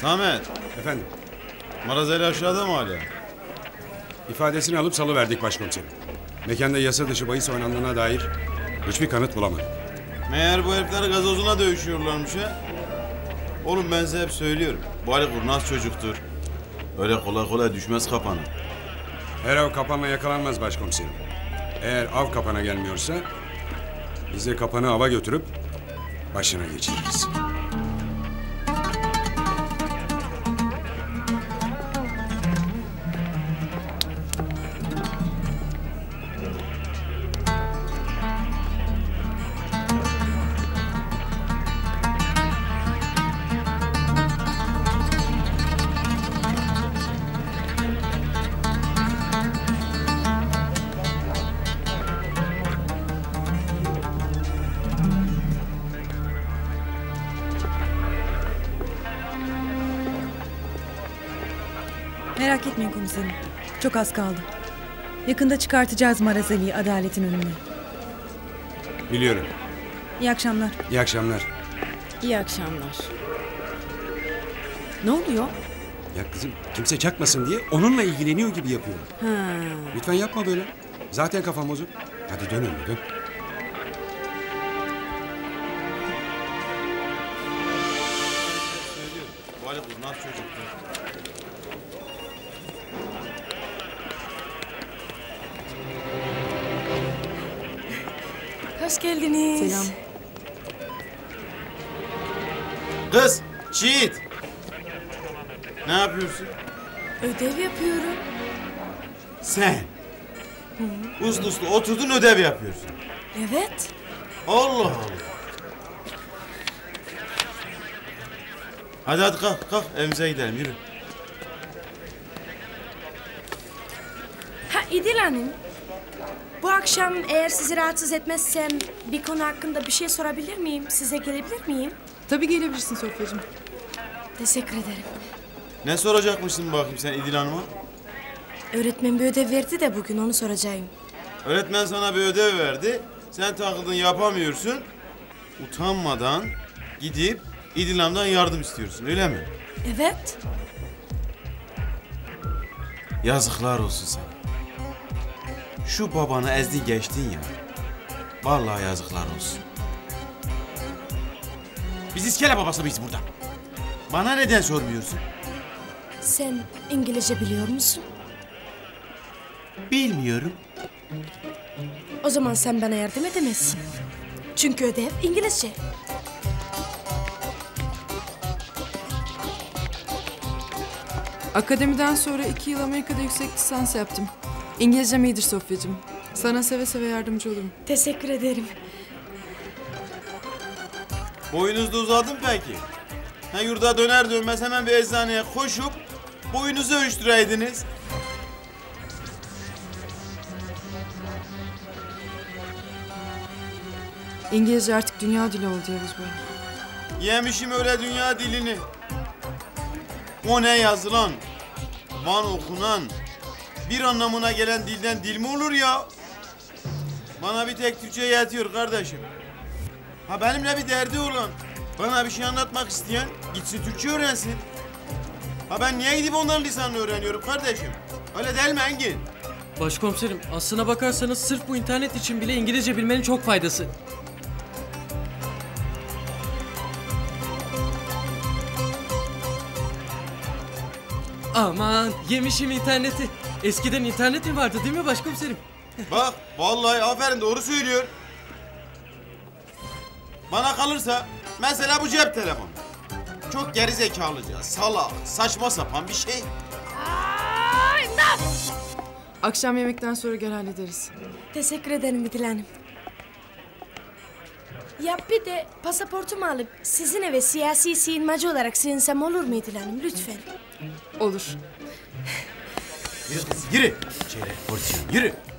Samet, Efendim, Marazeli aşağıda mı hala? ifadesini alıp salıverdik başkomiserim. Mekanda yasa dışı bahis oynandığına dair hiçbir kanıt bulamadık. Meğer bu herifler gazozuna dövüşüyorlarmış ha? Oğlum ben size hep söylüyorum. Bu Ali kurnaz çocuktur. Öyle kolay kolay düşmez kapana. Her av kapanla yakalanmaz başkomiserim. Eğer av kapana gelmiyorsa biz de kapanı ava götürüp başına geçiririz. Merak etmeyin komiserim. Çok az kaldı. Yakında çıkartacağız Marazeli'yi adaletin önüne. Biliyorum. İyi akşamlar. İyi akşamlar. İyi akşamlar. Ne oluyor? Ya kızım kimse çakmasın diye onunla ilgileniyor gibi yapıyor. Ha. Lütfen yapma böyle. Zaten kafam bozuk. Hadi dön önüne dön. Söylüyorum. Bu Ali kurnaz çocuktur. Hoş geldiniz. Selam. Kız, Çiğit. Ne yapıyorsun? Ödev yapıyorum. Sen. Uslu uslu oturdun ödev yapıyorsun. Evet. Allah Allah. Hadi kalk evimize gidelim yürü. Ha İdil Hanım. Bu akşam eğer sizi rahatsız etmezsem bir konu hakkında bir şey sorabilir miyim? Size gelebilir miyim? Tabii gelebilirsin Sofyacığım. Teşekkür ederim. Ne soracakmışsın bakayım sen İdil Hanım'a? Öğretmen bir ödev verdi de bugün onu soracağım. Öğretmen sana bir ödev verdi. Sen takıldın yapamıyorsun. Utanmadan gidip İdil Hanım'dan yardım istiyorsun öyle mi? Evet. Yazıklar olsun sana. Şu babanı ezdin geçtin ya. Vallahi yazıklar olsun. Biz iskele babası mıyız burada? Bana neden sormuyorsun? Sen İngilizce biliyor musun? Bilmiyorum. O zaman sen bana yardım edemezsin. Çünkü ödev İngilizce. Akademiden sonra 2 yıl Amerika'da yüksek lisans yaptım. İngilizcem iyidir Sofyacığım. Sana seve seve yardımcı olurum. Teşekkür ederim. Boyunuz da uzadı mı peki? Ha yurda döner dönmez hemen bir eczaneye koşup boyunuzu ölçtüreydiniz. İngilizce artık dünya dili oldu Yavuz Bey. Yemişim öyle dünya dilini. O ne yazılan, van okunan, bir anlamına gelen dilden dil mi olur ya? Bana bir tek Türkçe yetiyor kardeşim. Ha benimle bir derdi olan, bana bir şey anlatmak isteyen gitsin Türkçe öğrensin. Ha ben niye gidip onların lisanını öğreniyorum kardeşim? Öyle değil mi Engin? Başkomiserim, aslına bakarsanız sırf bu internet için bile İngilizce bilmenin çok faydası. Aman yemişim interneti. Eskiden internet mi vardı değil mi başkomiserim? Bak vallahi aferin doğru söylüyor. Bana kalırsa mesela bu cep telefonu. Çok geri zekalıca, salak, saçma sapan bir şey. Akşam yemekten sonra gel hallederiz. Teşekkür ederim İdil Hanım. Ya bir de pasaportumu alıp sizin eve siyasi sığınmacı olarak sığınsam olur mu İdil Hanım lütfen? Olur. Yürü kız yürü. Çeyrek porsiyon yürü.